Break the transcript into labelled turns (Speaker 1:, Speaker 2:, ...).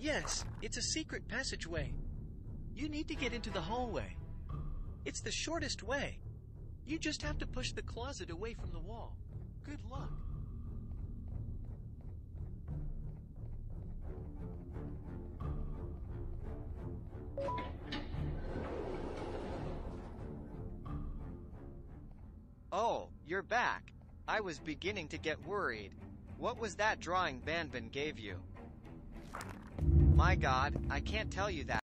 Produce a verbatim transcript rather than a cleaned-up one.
Speaker 1: Yes, it's a secret passageway. You need to get into the hallway. It's the shortest way. You just have to push the closet away from the wall. Good luck.
Speaker 2: Oh, you're back. I was beginning to get worried. What was that drawing Banban gave you? My God, I can't tell you that.